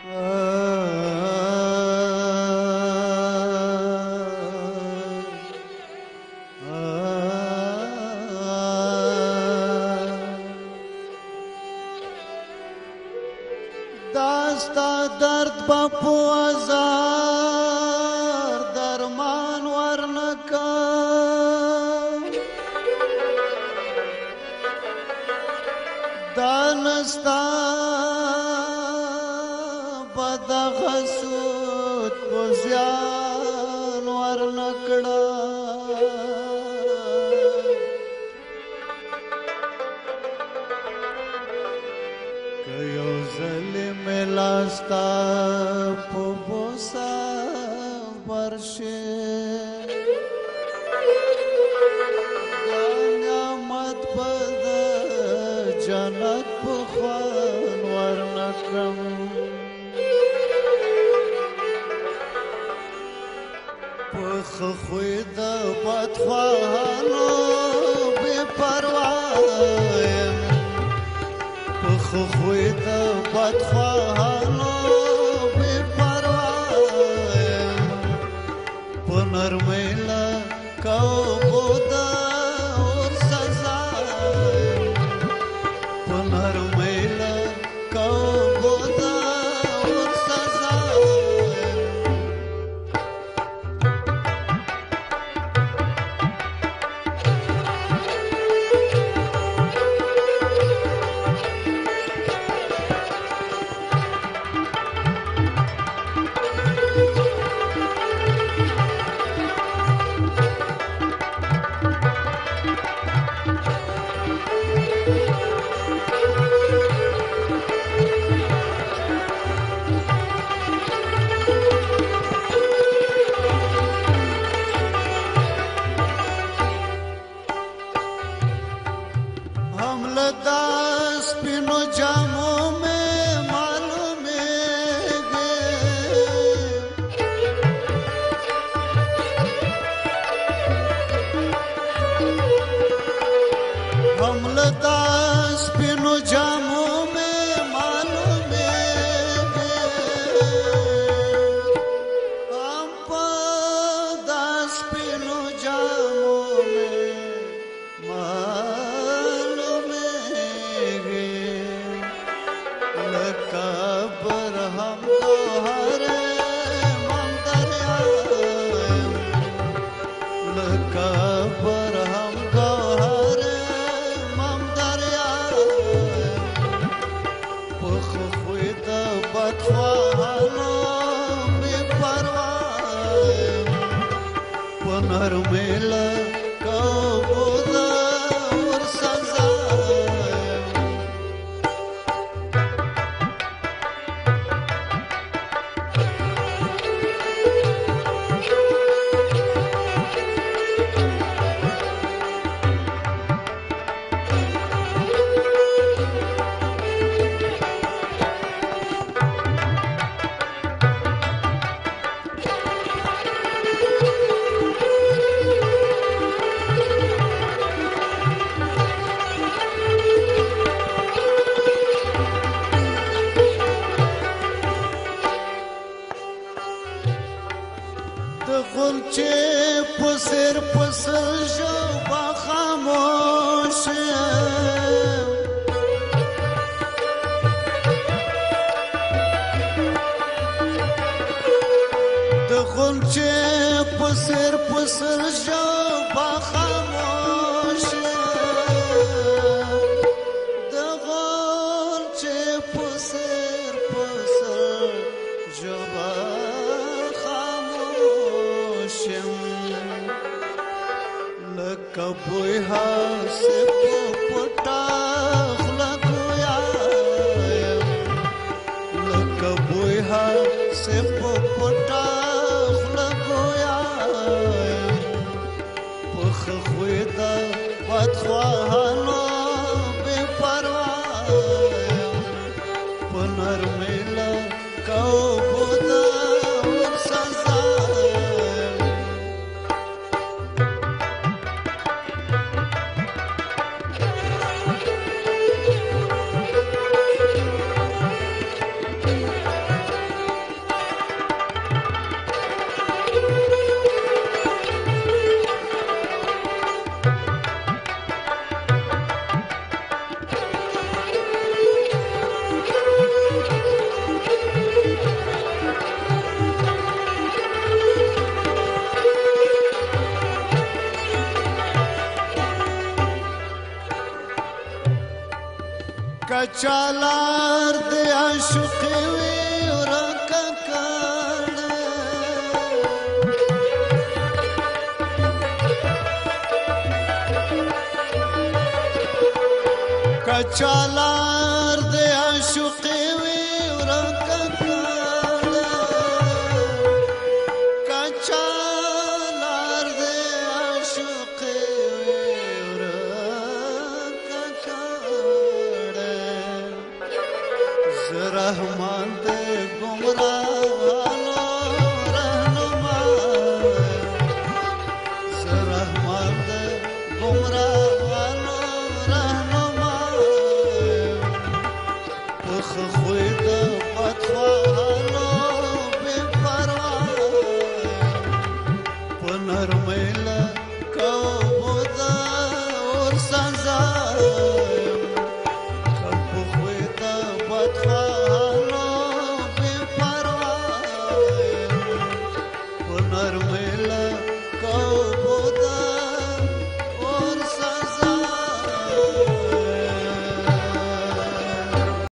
दास्ता दर्द बापू आजार दरमान वर्ण का दानस्ता बदगसूत पुजियान वर्ण कड़ा कयो ज़लिम लास्ता पुबोसा वर्षे न्यामत पद जन्नत पुख्वान वर्णक्रम पुख खुद बदख्वानो बेपरवाह खुद बदख्वानो बेपरवाह पुनर्मिला कौ बुदा और सजा पुनर्मिला कौ बुदा और सजा दास पिनो जामों में मालूम है हमल दास पिनो जामों में मालूम है हम दास पिनो जामों में कबर हम तोहरे मम दरिया कबर हम तोहरे मम दरिया पुख खुद बदख्वानो बेपरवाह पुनर्मिल कौ बुदा और सजा गुलचे पुसर पुसल जो खामोश गुलचे पुसर पुसल जो खामोश गुलचे पुसर पुसल जो कबुहा से पुटा खुलगुया कबुहा से पुटा खुलगुया पुख खुद बदख्वानो बेपरवाह पुनर्मिला कौ बुदा और सजा کچالار د عاشقي وي ورکه کړه کچالار د عاشقي وي ورکه کړه کچالار د عاشقي وي ورکه کړه رحمان دے گمراہانو رہنما رحمان دے گمراہ